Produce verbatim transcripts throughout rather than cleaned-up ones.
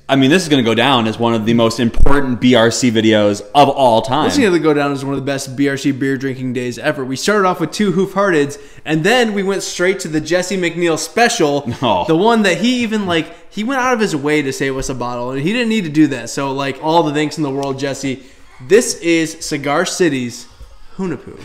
I mean, this is going to go down as one of the most important B R C videos of all time. This is going to go down as one of the best B R C beer drinking days ever. We started off with two Hoof Hearteds, and then we went straight to the Jesse McNeil special. Oh. The one that he even, like, he went out of his way to save us a bottle, and he didn't need to do that. So, like, all the thanks in the world, Jesse. This is Cigar City's Hunahpu.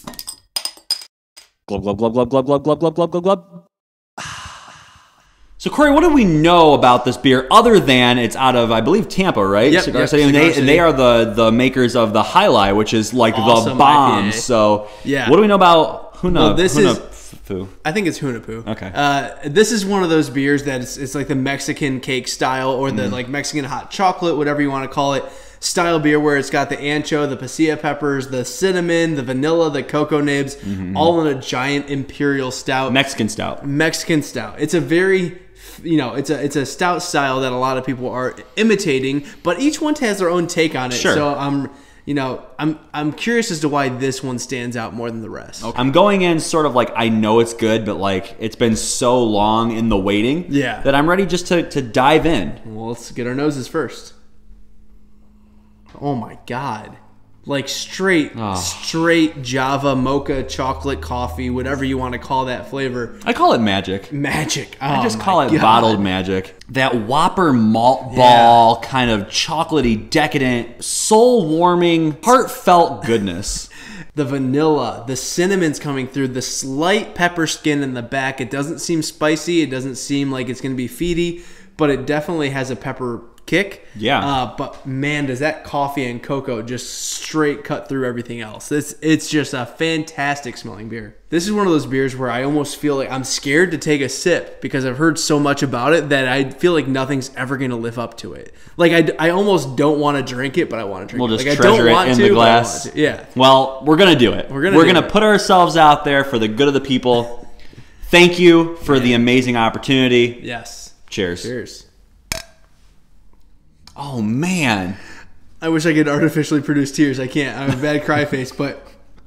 Glub, glub, glub, glub, glub, glub, glub, glub, glub, glub, glub. So, Corey, what do we know about this beer other than it's out of, I believe, Tampa, right? Yep, Cigar yep, City. And Cigar they, City. and they are the, the makers of the High Life, which is like Awesome the bomb. I P A. So, Yeah. what do we know about Huna? Well, this is- Hunahpu? I think it's Hunahpu. Okay. Uh, this is one of those beers that it's, it's like the Mexican cake style or the mm. like Mexican hot chocolate, whatever you want to call it, style beer where it's got the ancho, the pasilla peppers, the cinnamon, the vanilla, the cocoa nibs, mm-hmm. all in a giant Imperial Stout. Mexican Stout. Mexican Stout. It's a very... You know, it's a it's a stout style that a lot of people are imitating, but each one has their own take on it. Sure. So I'm, you know, I'm I'm curious as to why this one stands out more than the rest. Okay. I'm going in sort of like I know it's good, but like it's been so long in the waiting, yeah, that I'm ready just to to dive in. Well, let's get our noses first. Oh my God. Like straight, oh. straight Java mocha chocolate coffee, whatever you want to call that flavor. I call it magic. Magic. Oh I just call it God. bottled magic. That Whopper malt ball yeah. kind of chocolatey, decadent, soul-warming, heartfelt goodness. The vanilla, the cinnamon's coming through, the slight pepper skin in the back. It doesn't seem spicy. It doesn't seem like it's going to be feedy, but it definitely has a pepper kick. Yeah. Uh, but man, does that coffee and cocoa just straight cut through everything else. It's, it's just a fantastic smelling beer. This is one of those beers where I almost feel like I'm scared to take a sip because I've heard so much about it that I feel like nothing's ever going to live up to it. Like I, I almost don't want to drink it, but I want to drink we'll it. Just like treasure I don't want it in to, the glass. But I want to. Yeah. Well, we're going to do it. We're going we're going to put ourselves out there for the good of the people. Thank you for the amazing opportunity. Yes. Cheers. Cheers. Oh, man. I wish I could artificially produce tears. I can't. I have a bad cry face, but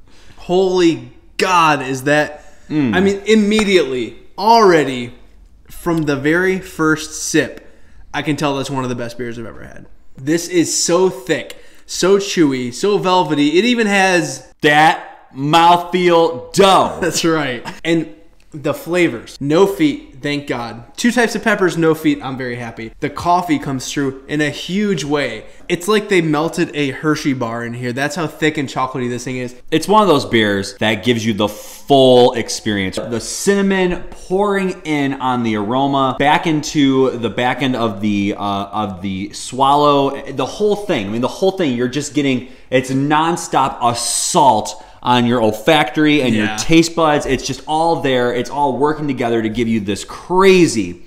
holy God, is that... Mm. I mean, immediately, already, from the very first sip, I can tell that's one of the best beers I've ever had. This is so thick, so chewy, so velvety. It even has... that mouthfeel dough. That's right. And the flavors. No feet, thank God. Two types of peppers, no feet. I'm very happy. The coffee comes through in a huge way. It's like they melted a Hershey bar in here. That's how thick and chocolatey this thing is. It's one of those beers that gives you the full experience. The cinnamon pouring in on the aroma, back into the back end of the uh, of the swallow. The whole thing. I mean, the whole thing. You're just getting. It's nonstop assault on your olfactory and yeah. your taste buds. It's just all there. It's all working together to give you this crazy,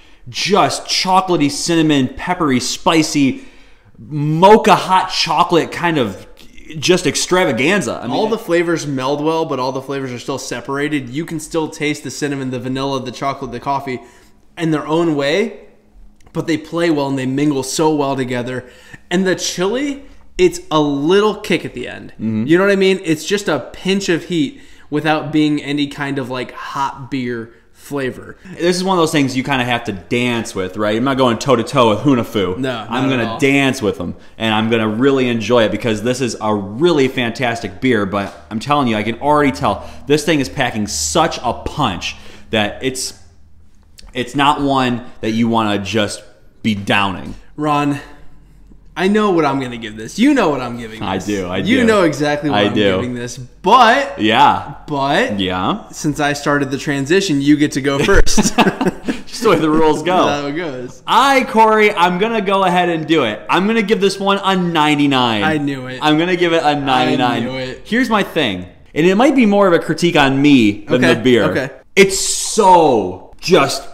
just chocolatey, cinnamon, peppery, spicy, mocha hot chocolate kind of just extravaganza. I mean, all the flavors meld well, but all the flavors are still separated. You can still taste the cinnamon, the vanilla, the chocolate, the coffee in their own way, but they play well and they mingle so well together. And the chili... it's a little kick at the end. Mm-hmm. You know what I mean? It's just a pinch of heat without being any kind of like hot beer flavor. This is one of those things you kind of have to dance with, right? I'm not going toe-to-toe with Hunahpu. No, I'm going to dance with them, and I'm going to really enjoy it because this is a really fantastic beer, but I'm telling you, I can already tell this thing is packing such a punch that it's, it's not one that you want to just be downing. Ron... I know what I'm going to give this. You know what I'm giving this. I do. I do. You know exactly what I I'm do. giving this. But, yeah. But, yeah. Since I started the transition, you get to go first. Just the way the rules go. That's how it goes. I, Corey, I'm going to go ahead and do it. I'm going to give this one a ninety-nine. I knew it. I'm going to give it a ninety-nine. I knew it. Here's my thing. And it might be more of a critique on me than okay. the beer. Okay. It's so just...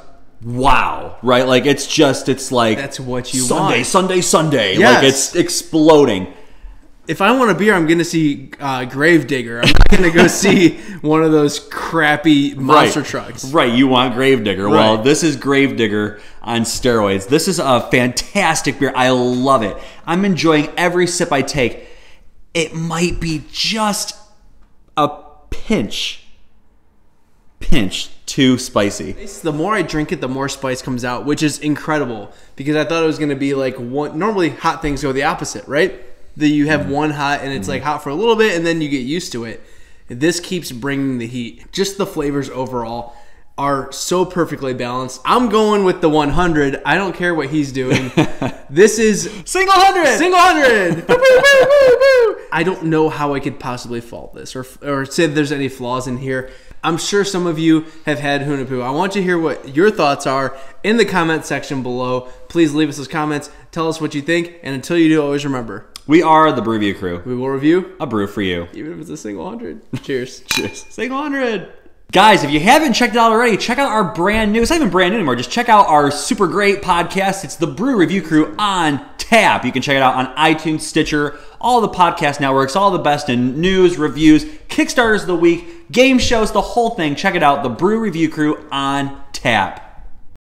wow, right? Like it's just, it's like that's what you Sunday, want. Sunday, Sunday. Yes. Like it's exploding. If I want a beer, I'm going to see uh, Gravedigger. I'm not going to go see one of those crappy monster right. trucks. Right, you want Gravedigger. Right. Well, this is Gravedigger on steroids. This is a fantastic beer. I love it. I'm enjoying every sip I take. It might be just a pinch, pinch too spicy. The more I drink it, the more spice comes out, which is incredible because I thought it was going to be like one. Normally, hot things go the opposite, right? That you have mm. one hot and it's mm. like hot for a little bit, and then you get used to it. This keeps bringing the heat. Just the flavors overall are so perfectly balanced. I'm going with the one hundred. I don't care what he's doing. This is single hundred. Single hundred. Boo, boo, boo, boo, boo. I don't know how I could possibly fault this or or say there's any flaws in here. I'm sure some of you have had Hunahpu. I want you to hear what your thoughts are in the comment section below. Please leave us those comments. Tell us what you think. And until you do, always remember, we are the Brew Review Crew. We will review a brew for you. Even if it's a single hundred. Cheers. Cheers. Single hundred. Guys, if you haven't checked it out already, check out our brand new, it's not even brand new anymore, just check out our super great podcast. It's the Brew Review Crew on tap. You can check it out on iTunes, Stitcher, all the podcast networks, all the best in news, reviews, Kickstarters of the week, game shows, the whole thing. Check it out, the Brew Review Crew on tap.